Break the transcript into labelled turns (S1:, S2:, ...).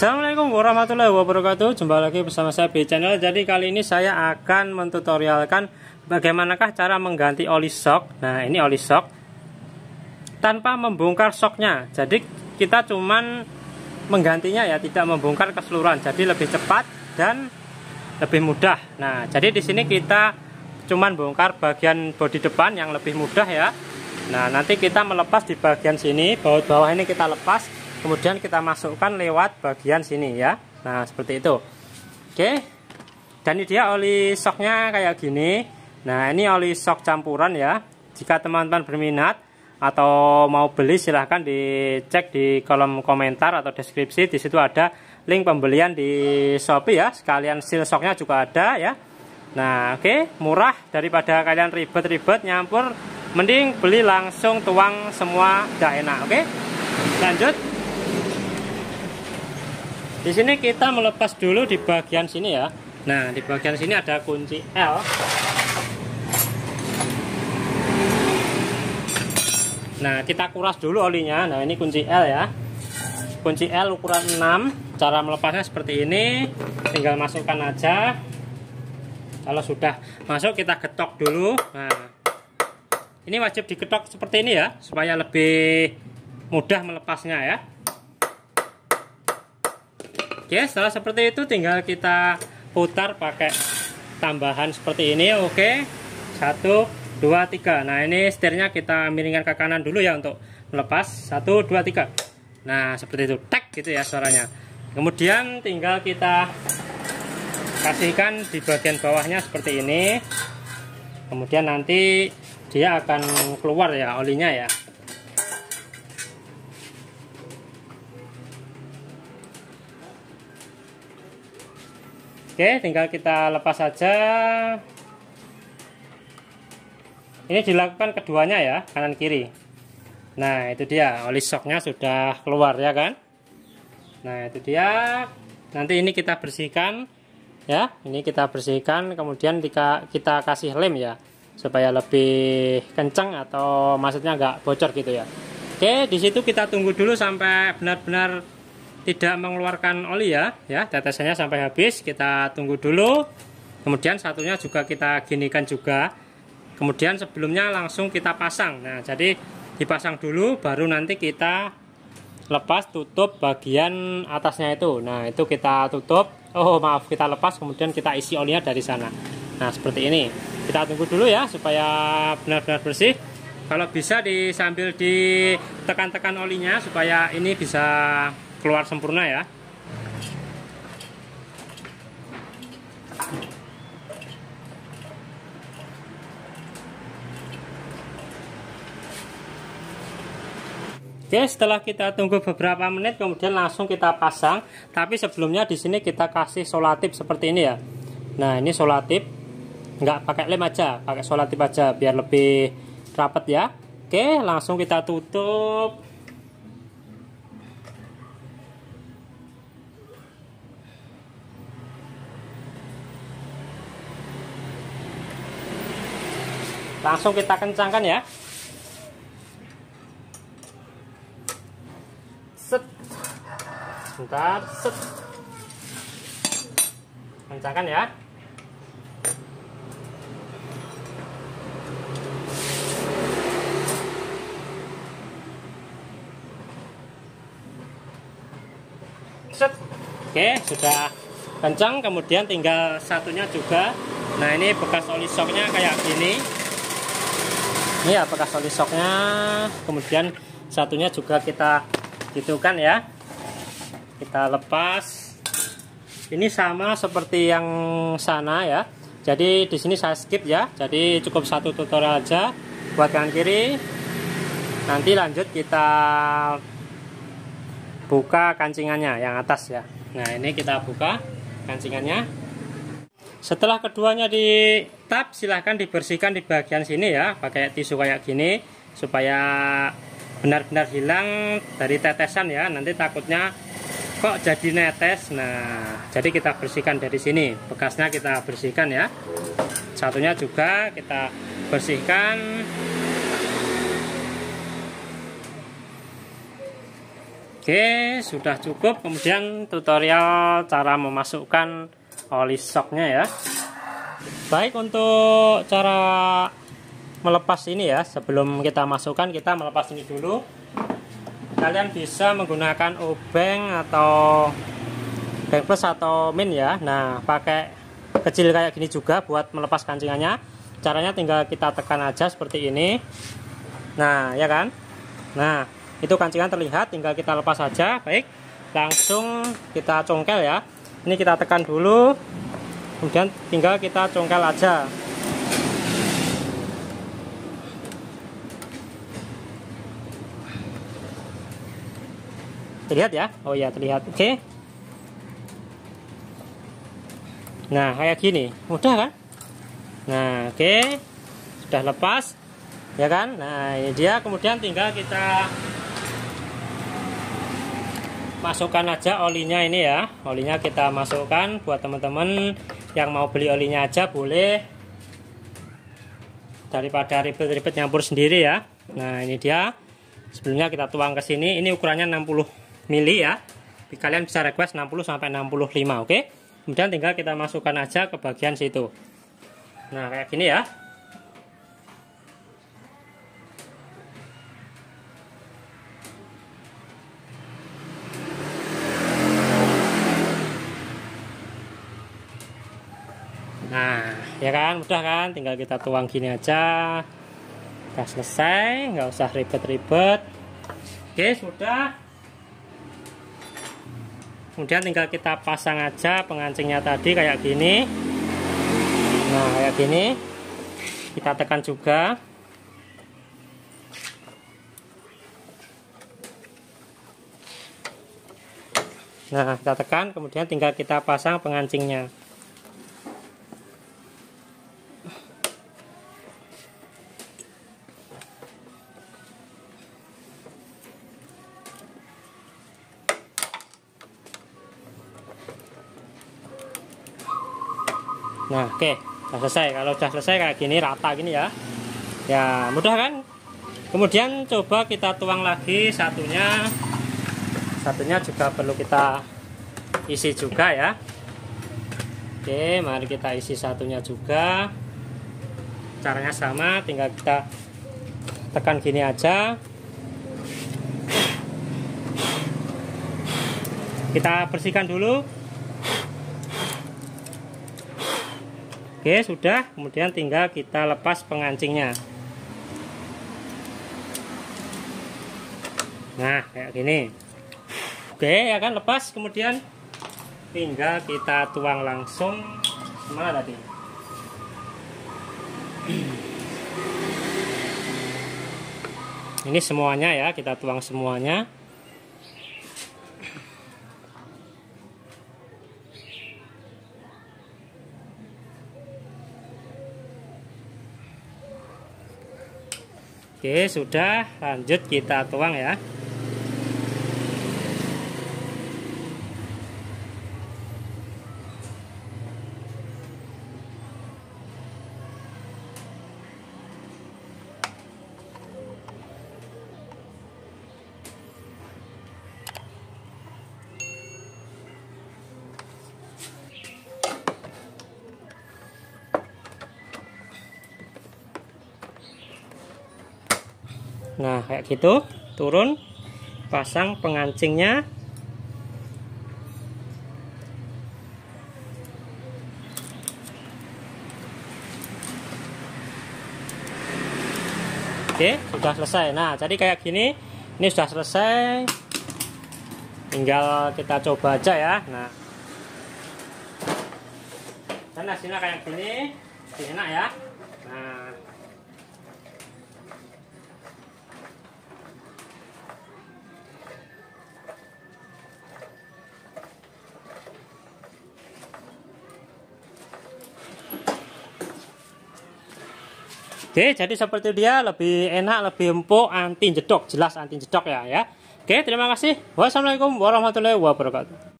S1: Assalamualaikum warahmatullahi wabarakatuh. Jumpa lagi bersama saya di channel. Jadi kali ini saya akan mentutorialkan bagaimanakah cara mengganti oli shock. Nah, ini oli shock tanpa membongkar shocknya. Jadi kita cuman menggantinya ya, tidak membongkar keseluruhan. Jadi lebih cepat dan lebih mudah. Nah, jadi di sini kita cuman bongkar bagian bodi depan yang lebih mudah ya. Nah, nanti kita melepas di bagian sini, baut bawah ini kita lepas. Kemudian kita masukkan lewat bagian sini ya. Nah, seperti itu. Oke. Dan ini dia oli shocknya kayak gini. Nah, ini oli shock campuran ya. Jika teman-teman berminat atau mau beli, silahkan dicek di kolom komentar atau deskripsi. Di situ ada link pembelian di Shopee ya. Sekalian seal shocknya juga ada ya. Nah, oke. Murah daripada kalian ribet-ribet nyampur. Mending beli langsung tuang semua, udah enak. Oke. Lanjut. Di sini kita melepas dulu di bagian sini ya. Nah, di bagian sini ada kunci L. Nah, kita kuras dulu olinya. Nah, ini kunci L ya. Kunci L ukuran 6. Cara melepasnya seperti ini. Tinggal masukkan aja. Kalau sudah masuk, kita getok dulu. Nah, ini wajib digetok seperti ini ya, supaya lebih mudah melepasnya ya. Oke, setelah seperti itu tinggal kita putar pakai tambahan seperti ini. Oke, 1, 2, 3. Nah, ini setirnya kita miringkan ke kanan dulu ya untuk melepas. 1, 2, 3. Nah, seperti itu, tek gitu ya suaranya. Kemudian tinggal kita kasihkan di bagian bawahnya seperti ini. Kemudian nanti dia akan keluar ya olinya ya. Oke, tinggal kita lepas saja. Ini dilakukan keduanya ya, kanan kiri. Nah, itu dia, oli shocknya sudah keluar ya kan. Nah, itu dia. Nanti ini kita bersihkan ya. Ini kita bersihkan, kemudian kita kasih lem ya, supaya lebih kencang atau maksudnya nggak bocor gitu ya. Oke, di situ kita tunggu dulu sampai benar-benar tidak mengeluarkan oli ya, tetesannya sampai habis. Kita tunggu dulu. Kemudian satunya juga kita ginikan juga. Kemudian sebelumnya langsung kita pasang. Nah, jadi dipasang dulu, baru nanti kita lepas tutup bagian atasnya itu. Nah, itu kita tutup. Oh maaf, kita lepas, kemudian kita isi olinya dari sana. Nah, seperti ini. Kita tunggu dulu ya, supaya benar-benar bersih. Kalau bisa sambil ditekan-tekan olinya supaya ini bisa keluar sempurna ya. Oke, setelah kita tunggu beberapa menit, kemudian langsung kita pasang. Tapi sebelumnya di sini kita kasih solatip seperti ini ya. Nah, ini solatip, nggak pakai lem aja, pakai solatip aja biar lebih rapat ya. Oke, langsung kita tutup. Langsung kita kencangkan ya. Set. Sebentar, set. Kencangkan ya. Set. Oke, sudah kencang. Kemudian tinggal satunya juga. Nah, ini bekas oli shocknya kayak gini. Ini ya bekas oli shocknya. Kemudian satunya juga kita gitukan ya. Kita lepas. Ini sama seperti yang sana ya. Jadi di sini saya skip ya. Jadi cukup satu tutorial aja buat kanan kiri. Nanti lanjut kita buka kancingannya yang atas ya. Nah, ini kita buka kancingannya. Setelah keduanya ditap, silahkan dibersihkan di bagian sini ya, pakai tisu kayak gini supaya benar-benar hilang dari tetesan ya. Nanti takutnya kok jadi netes. Nah, jadi kita bersihkan dari sini, bekasnya kita bersihkan ya. Satunya juga kita bersihkan. Oke, sudah cukup. Kemudian tutorial cara memasukkan oli shocknya ya. Baik, untuk cara melepas ini ya, sebelum kita masukkan, kita melepas ini dulu. Kalian bisa menggunakan obeng atau obeng plus atau min ya. Nah, pakai kecil kayak gini juga buat melepas kancingannya. Caranya tinggal kita tekan aja seperti ini. Nah, ya kan? Nah, itu kancingan terlihat, tinggal kita lepas saja. Baik, langsung kita congkel ya. Ini kita tekan dulu, kemudian tinggal kita congkel aja. Terlihat ya? Oh ya, terlihat. Oke. Nah, kayak gini, mudah kan? Nah, oke, sudah lepas, ya kan? Nah, ini dia. Kemudian tinggal kita masukkan aja olinya ini ya. Olinya kita masukkan. Buat teman-teman yang mau beli olinya aja boleh, daripada ribet-ribet nyampur sendiri ya. Nah, ini dia. Sebelumnya kita tuang ke sini. Ini ukurannya 60 mili ya. Kalian bisa request 60 sampai 65, oke? Kemudian tinggal kita masukkan aja ke bagian situ. Nah, kayak gini ya. Nah, ya kan, mudah kan? Tinggal kita tuang gini aja. Udah selesai, nggak usah ribet-ribet. Oke, sudah. Kemudian tinggal kita pasang aja pengancingnya tadi kayak gini. Nah, kayak gini. Kita tekan juga. Nah, kita tekan, kemudian tinggal kita pasang pengancingnya. Nah, oke, sudah selesai. Kalau sudah selesai kayak gini, rata gini ya. Ya, mudah kan? Kemudian coba kita tuang lagi satunya. Satunya juga perlu kita isi juga ya. Oke, mari kita isi satunya juga. Caranya sama, tinggal kita tekan gini aja. Kita bersihkan dulu. Oke, sudah. Kemudian tinggal kita lepas pengancingnya. Nah, kayak gini. Oke, ya kan, lepas. Kemudian tinggal kita tuang langsung. Mana tadi? Ini semuanya ya, kita tuang semuanya. Oke, sudah. Lanjut kita tuang ya. Nah, kayak gitu, turun, pasang pengancingnya. Oke, sudah selesai. Nah, jadi kayak gini, ini sudah selesai. Tinggal kita coba aja ya. Nah, dan hasilnya kayak gini, enak ya. Nah, oke, jadi seperti dia, lebih enak, lebih empuk, anti jedok, jelas anti jedok ya. Oke, terima kasih. Wassalamualaikum warahmatullahi wabarakatuh.